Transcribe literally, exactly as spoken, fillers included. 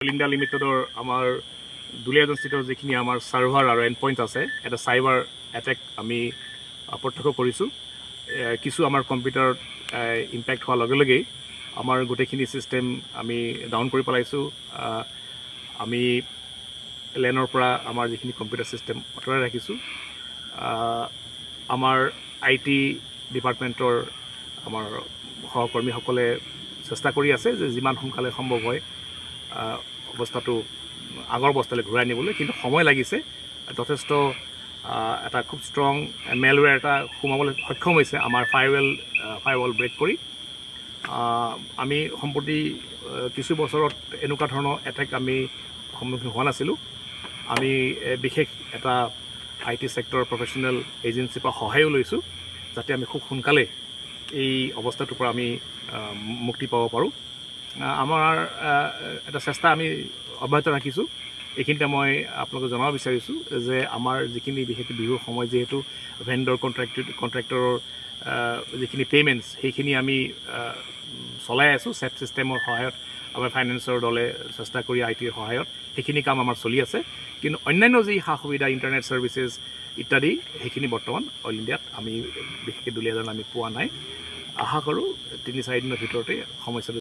all India লিমিটেডৰ আমাৰ দুলিয়াজানস্থিত যিখিনি আমাৰ ছাৰ্ভাৰ আৰু এণ্ড পইণ্ট আছে এটা চাইবাৰ এটেক আমি প্ৰত্যক্ষ কৰিছোঁ কিছু আমাৰ কম্পিউটাৰত ইম্পেক্ট হোৱাৰ লগে লগেই আমাৰ গোটেইখিনি চিষ্টেম আমি ডাউন কৰি পেলাইছোঁ আমি লেনৰ পৰা আমাৰ যিখিনি কম্পিউটাৰ চিষ্টেম আঁতৰাই ৰাখিছোঁ আমাৰ আই টি ডিপাৰ্টমেণ্টৰ আমাৰ সহকৰ্মীসকলে চেষ্টা কৰি আছে যে যিমান সোনকালে সম্ভৱ হয় অৱস্থাটো আগৰ অৱস্থালৈ ঘূৰাই নিবলৈ কিন্তু সময় লাগিছে যথেষ্ট এটা খুব ষ্ট্ৰং মেলৱেৰ এটা সোমাবলৈ সক্ষম হৈছে আমাৰ ফায়াৰৱেল ফায়াৰৱাল ব্ৰেক কৰি আমি সম্প্ৰতি কিছু বছৰত এনেকুৱা ধৰণৰ এটেক আমি সন্মুখীন হোৱা নাছিলোঁ আমি বিশেষ এটা আই টি ছেক্টৰৰ প্ৰফেশ্যনেল এজেঞ্চিৰ পৰা সহায়ো লৈছোঁ যাতে আমি খুব সোনকালে এই অৱস্থাটোৰ পৰা আমি মুক্তি পাব পাৰোঁ আমাৰ এটা চেষ্টা আমি অব্যাহত ৰাখিছোঁ এইখিনিতে মই আপোনালোকক জনাব বিচাৰিছোঁ যে আমাৰ যিখিনি বিশেষকৈ বিহুৰ সময় যিহেতু ভেণ্ডৰ কণ্ট্ৰেক্ট কণ্ট্ৰেক্টৰৰ যিখিনি পে'মেণ্টছ সেইখিনি আমি চলাই আছোঁ ছেট ছিষ্টেমৰ সহায়ত আমাৰ ফাইনেন্সৰ দলে চেষ্টা কৰি আই টিৰ সহায়ত সেইখিনি কাম আমাৰ চলি আছে কিন্তু অন্যান্য যি সা সুবিধা ইণ্টাৰনেট ছাৰ্ভিচেছ ইত্যাদি সেইখিনি বৰ্তমান অল ইণ্ডিয়াত আমি বিশেষকৈ দুলীয়াজান আমি পোৱা নাই আশা কৰোঁ তিনি চাৰিদিনৰ ভিতৰতে সমস্যাটো